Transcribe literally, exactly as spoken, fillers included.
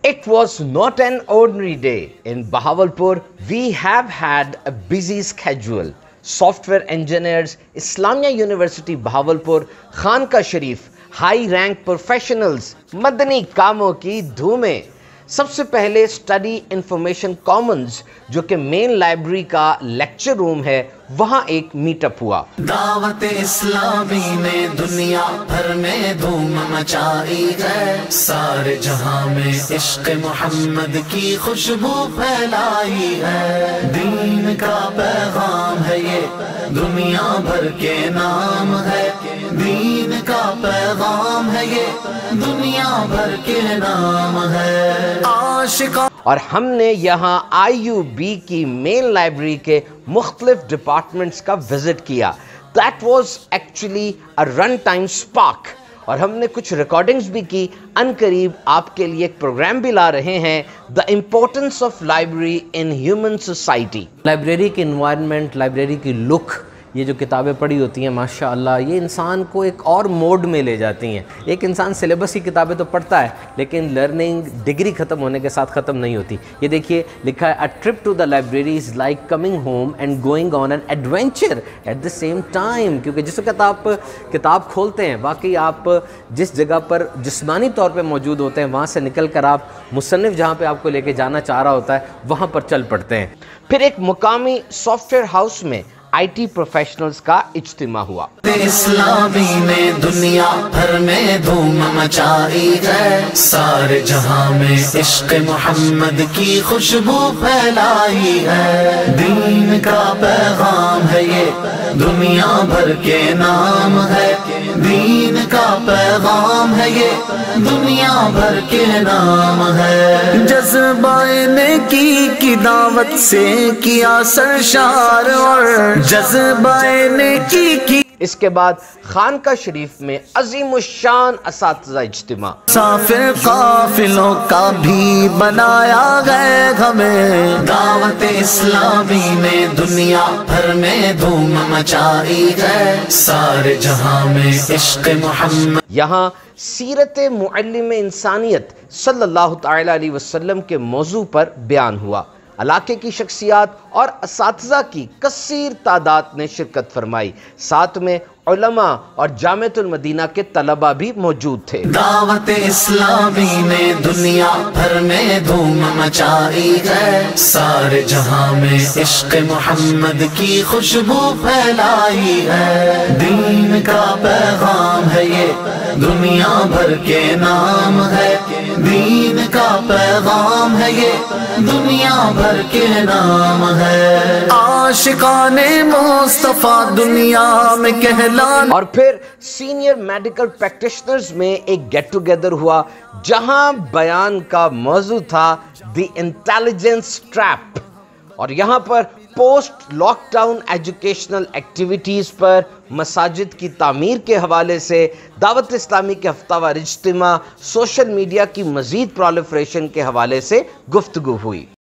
It was not an ordinary day. In Bahawalpur, we have had a busy schedule. Software engineers, Islamia University Bahawalpur, Khanka Sharif, high rank professionals, Madani कामों की धूमें. सबसे पहले study information commons जो कि main library का lecture room है, वहां एक मीटअप हुआ. दावत इस्लामी ने दुनिया भर में धूम मचाई है, सारे जहां में इश्क मोहम्मद की खुशबू फैलाई है. दीन का पैगाम है ये, दुनिया भर के नाम है. दीन का पैगाम है ये, दुनिया भर के नाम है. आशिका और हमने यहाँ आई यू बी की मेन लाइब्रेरी के मुख्तलिफ डिपार्टमेंट्स का विजिट किया. That was actually a run time spark. और हमने कुछ रिकॉर्डिंग्स भी की. अनकरीब आपके लिए एक प्रोग्राम भी ला रहे हैं, the importance of library in human society. Library की इन्वायरमेंट, लाइब्रेरी की लुक, ये जो किताबें पढ़ी होती हैं माशाअल्लाह, ये इंसान को एक और मोड में ले जाती हैं. एक इंसान सिलेबस की किताबें तो पढ़ता है, लेकिन लर्निंग डिग्री ख़त्म होने के साथ ख़त्म नहीं होती. ये देखिए लिखा है, a trip to the library is like coming home and going on an adventure at the same time. क्योंकि जिस वक्त आप किताब खोलते हैं, वाकई आप जिस जगह पर जिस्मानी तौर पर मौजूद होते हैं, वहाँ से निकल कर आप मुसन्निफ जहाँ पर आपको लेके जाना चाह रहा होता है, वहाँ पर चल पड़ते हैं. फिर एक मुकामी सॉफ्टवेयर हाउस में आई टी प्रोफेशनल्स का इज्तिमा हुआ. इस्लामी ने दुनिया भर में धूम मचाई है, सारे जहां में इश्क मोहम्मद की खुशबू फैलाई है. दीन का पैगाम है ये, दुनिया भर के नाम है. दीन का पैगाम है ये, दुनिया भर के नाम है. जज्बाए नेकी की दावत से किया सरशार, और जज्बाए नेकी की. इसके बाद खानका शरीफ में अजीमुशान असातिज़ा इज्तिमा. साफिर काफिलों का भी बनाया गया हमें. दावत इस्लामी ने दुनिया भर में धूम मचाई है, सारे जहां में इश्क मोहम्मद. यहाँ सीरत मुअल्लिम इंसानियत सल्लल्लाहु तआला अलैहि वसल्लम के मौजू पर बयान हुआ. इलाके की शख्सियात और असातिज़ा की कसीर तादाद ने शिरकत फरमाई. साथ में उलमा और जामिअतुल मदीना के तलबा भी मौजूद थे. दावत इस्लामी ने दुनिया भर में धूम मचाई है, सारे जहां में इश्क मोहम्मद की खुशबू फैलाई है. दीन का पैगाम है ये, दुनिया भर के नाम है. दीन का पैगाम है ये, दुनिया भर के नाम है. आशिकाने मुस्तफा दुनिया में कहला. और फिर सीनियर मेडिकल प्रैक्टिशनर्स में एक गेट टुगेदर हुआ, जहां बयान का मौजू था द इंटेलिजेंस ट्रैप. और यहां पर पोस्ट लॉकडाउन एजुकेशनल एक्टिविटीज पर, मसाजिद की तामीर के हवाले से, दावत इस्लामी के हफ्तावार इज्तिमा, सोशल मीडिया की मजीद प्रोलिफरेशन के हवाले से गुफ्तगू हुई.